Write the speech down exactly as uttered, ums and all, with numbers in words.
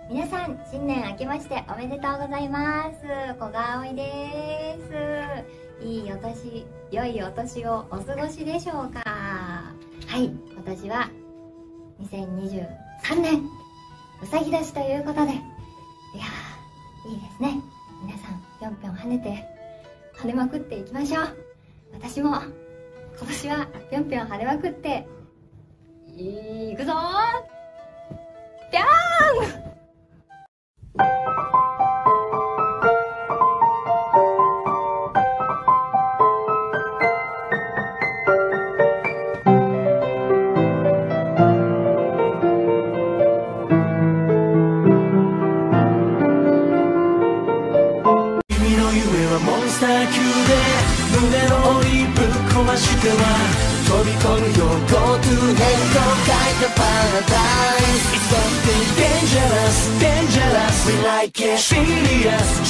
皆さん、新年明けましておめでとうございます。小川葵です。いいお年、良いお年をお過ごしでしょうか。はい、今年はにせんにじゅうさんねんうさぎ年ということで、いやー、いいですね。皆さん、ぴょんぴょん跳ねて跳ねまくっていきましょう。私も今年はぴょんぴょん跳ねまくっていくぞー。ぴょーん。 胸の檻ぶっ壊しては飛び込むよ Go to hell と書いたパラダイス It's something dangerous, dangerous We like it Serious